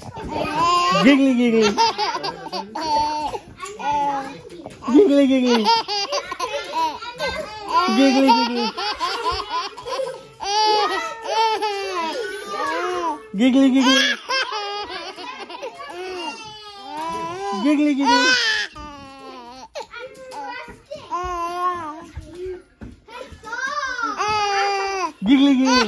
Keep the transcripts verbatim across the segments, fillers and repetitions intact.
Giggly giggly. Giggly giggly. Giggly giggly. Giggly giggly. Giggly giggly. Giggly giggly.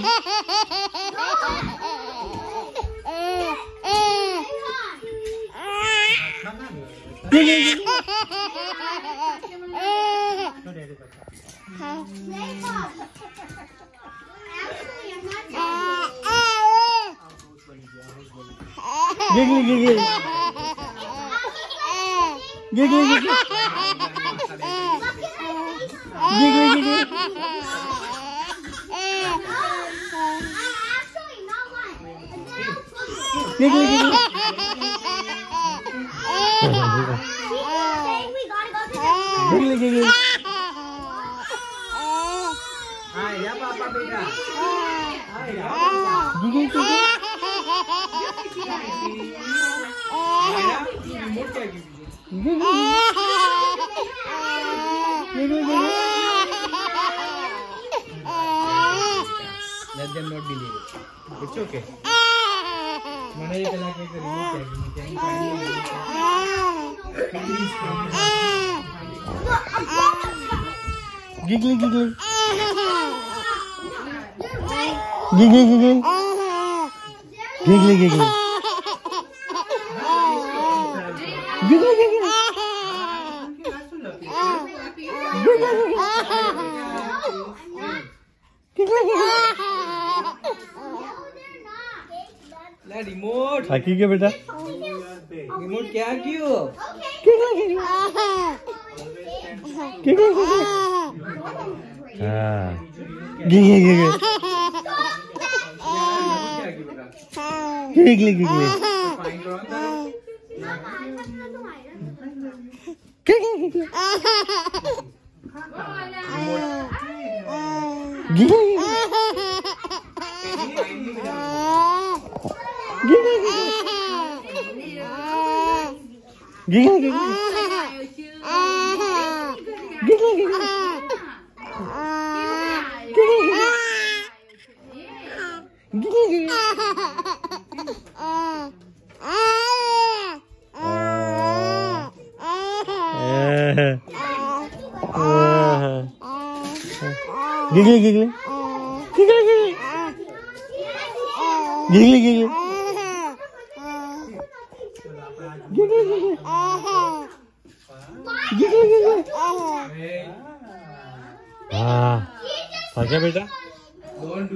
Giggly giggly. Giggly giggly. Giggly giggly. Giggly giggly. Giggly giggly. Ayo papa beda. Ayo. Giggly giggly. Let them not believe it. It's okay. Mana ye pela ke remote tag can you find it? Giggly giggly. Giggly giggly. Giggly giggly. Giggly giggly. ला remote हाकी क्या बेटा? Remote क्या क्यों? गिगली गिगली। गिगली गिगली। हाँ। गिगली गिगली। गिगली गिगली। गिगली गिगली। गिगली गिगली। Giggly giggly. Giggly giggly. Giggly giggly. Giggly giggly. Giggly giggly. Giggly giggly. Giggly giggly. Giggly giggly. Giggly giggly. Giggly giggly. हाँ, क्या बेटा?